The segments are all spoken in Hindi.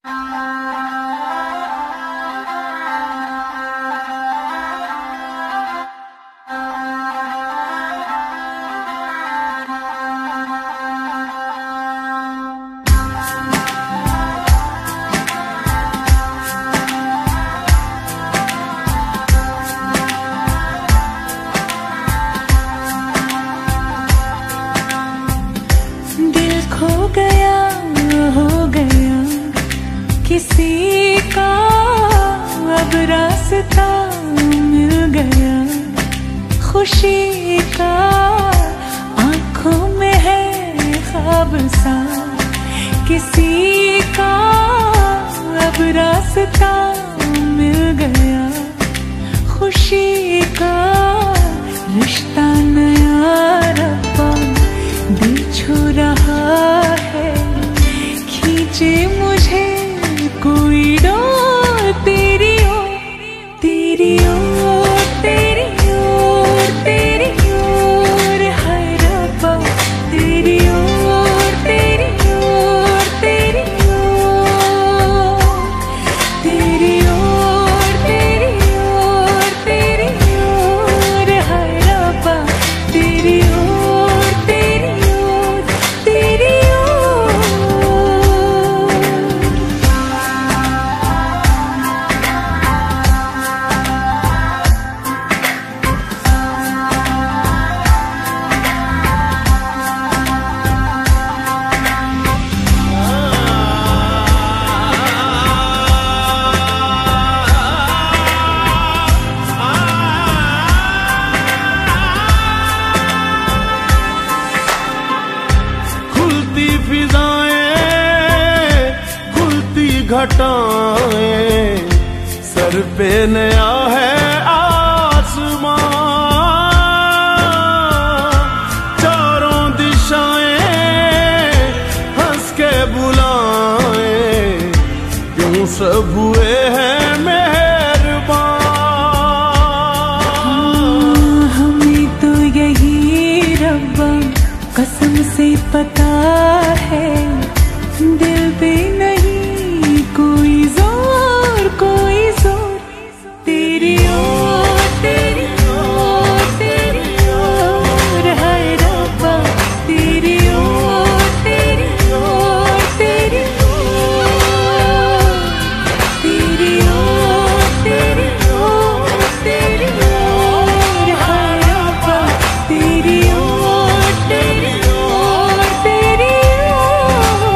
किसी का अब रास्ता मिल गया, खुशी का आंखों में है ख्वाब सा। किसी का अब रास्ता मिल गया, खुशी का रिश्ता नया रब्बा दिल छू रहा है। खींचे मुझे कोई डोर तेरी ओर, तेरी ओर, तेरी ओर, तेरी ओर है रब्बा। तेरी ओर, तेरी ओर, तेरी ओर, तेरी ओर, तेरी ओर, तेरी ओर है रब्बा। तेरी ओर, तेरी ओर, तेरी ओर। घटाएं सर पे नया है आसमां, चारों दिशाएं हंस के बुलाएं, क्यों सब हुए हैं मेहरबान। हमें तो यही रब्बा कसम से पता है, दिल पे नहीं कोई जोर, कोई जोर। तेरी ओर, तेरी ओर, तेरी ओर है रब्बा। तेरी ओर, तेरी ओर, तेरी ओर, तेरी ओर, तेरी ओर, तेरी ओर है रब्बा। तेरी ओर, तेरी ओर, तेरी ओर।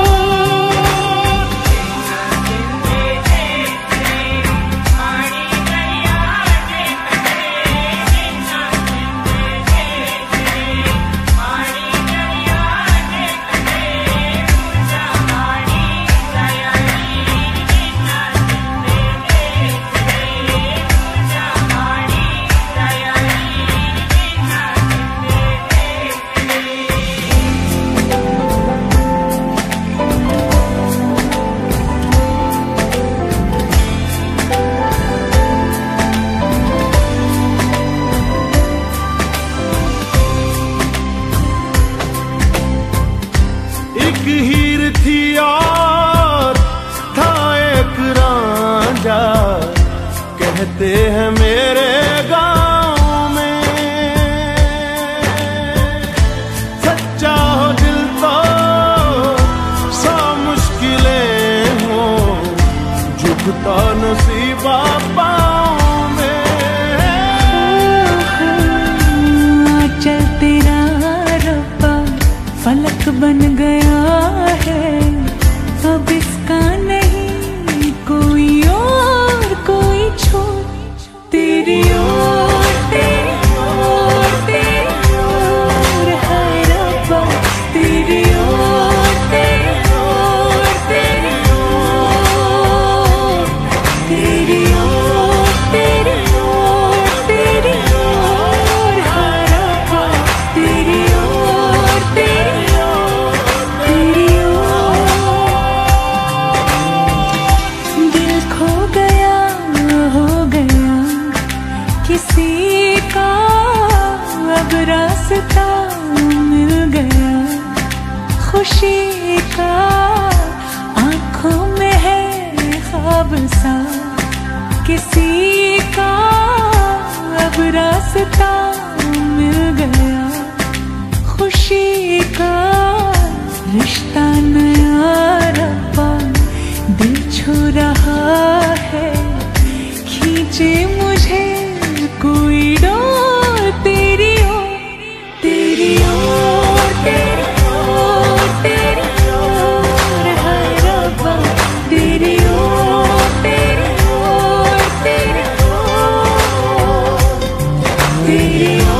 एक हीर थी और था एक रांझा, कहते हैं मेरे गांव में। सच्चा हो दिल तो सौ मुश्किलें हो, झुकता नसीबा पाँव में। चल तेरा रब्बा फलक बन गया है, अब इसका नहीं कोई और, कोई छोर। तेरी ओर, तेरी ओर, तेरी ओर है रब्बा। तेरी ओर, तेरी ओर, तेरी ओर, तेरी ओर, तेरी ओर, तेरी ओर है रब्बा। तेरी ओर, तेरी ओर, तेरी ओर। दिल खो गया, हो गया किसी का अब रास्ता मिल गया, खुशी का आंखों में है अब सा किसी का अब रास्ता मिल गया, खुशी का रिश्ता नया रब्बा दिल छू रहा है, खींचे मुझे कोई डोर तेरी ओर, तेरी ओर, तेरी ओर, तेरी ओर, हाय रब्बा तेरी ओर, तेरी ओर, तेरी ओर, तेरी ओर।